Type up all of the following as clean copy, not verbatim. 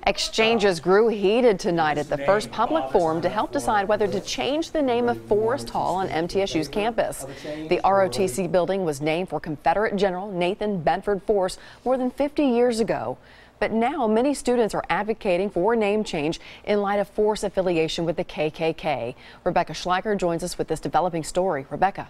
Exchanges grew heated tonight at the first public forum to help decide whether to change the name of Forrest Hall on MTSU's campus. The ROTC building was named for Confederate General Nathan Bedford Forrest more than 50 years ago. But now many students are advocating for a name change in light of Forrest's affiliation with the KKK. Rebecca Schleicher joins us with this developing story. Rebecca.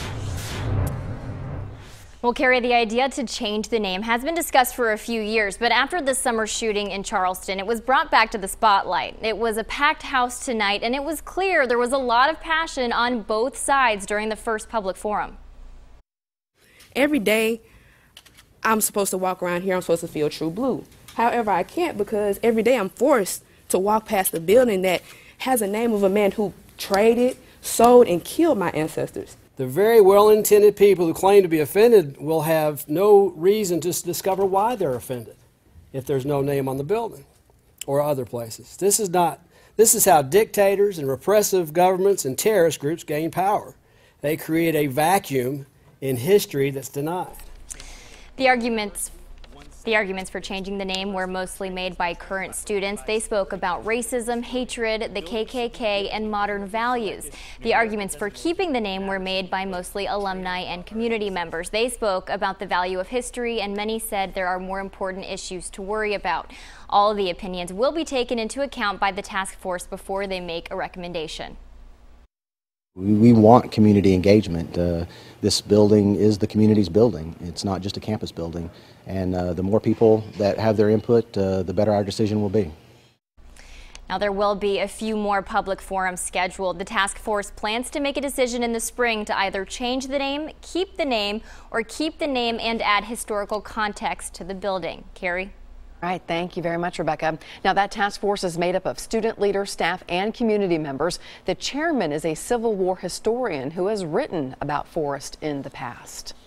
Well, Carrie, the idea to change the name has been discussed for a few years, but after the summer shooting in Charleston, it was brought back to the spotlight. It was a packed house tonight, and it was clear there was a lot of passion on both sides during the first public forum. Every day, I'm supposed to walk around here, I'm supposed to feel true blue. However, I can't, because every day I'm forced to walk past a building that has a name of a man who traded, sold, and killed my ancestors. The very well-intended people who claim to be offended will have no reason to discover why they're offended if there's no name on the building or other places. This is how dictators and repressive governments and terrorist groups gain power. They create a vacuum in history that's denied. The arguments for changing the name were mostly made by current students. They spoke about racism, hatred, the KKK, and modern values. The arguments for keeping the name were made by mostly alumni and community members. They spoke about the value of history, and many said there are more important issues to worry about. All of the opinions will be taken into account by the task force before they make a recommendation. We want community engagement. This building is the community's building. It's not just a campus building. And the more people that have their input, the better our decision will be. Now, there will be a few more public forums scheduled. The task force plans to make a decision in the spring to either change the name, keep the name, or keep the name and add historical context to the building. Carrie? All right, thank you very much, Rebecca. Now, that task force is made up of student leaders, staff, and community members. The chairman is a Civil War historian who has written about Forrest in the past.